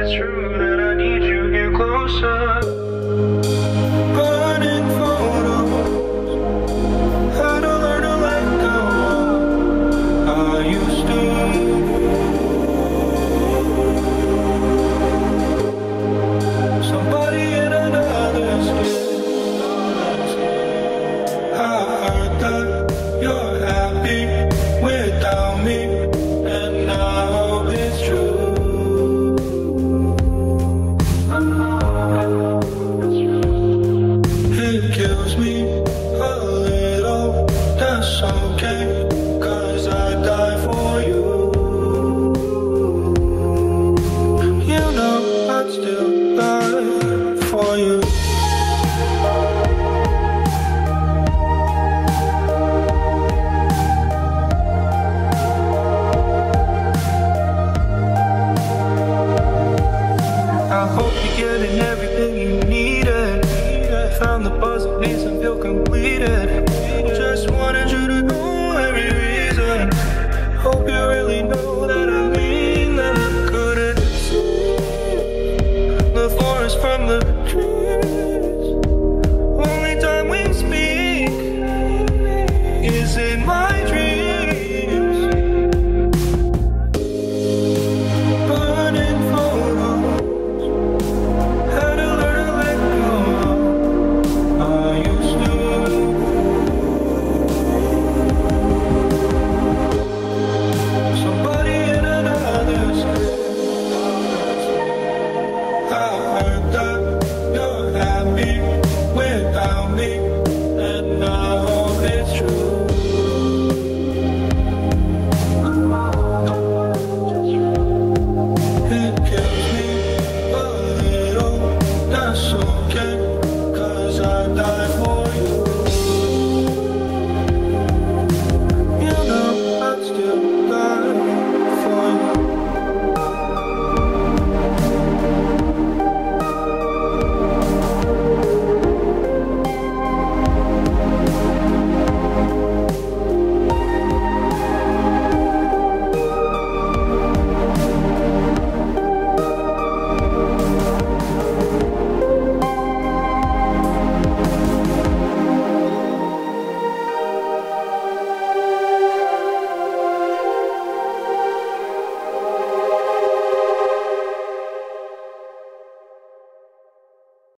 it's true that I need you here closer. Burning photos, how to learn to let go. I used to. Somebody in another skin. I heard that you're happy without me, and I hope it's true. It kills me a little, that's okay, 'cause I die for you. You know I'd still die for you. I hope you're getting everything you needed. Found the puzzle piece and feel completed.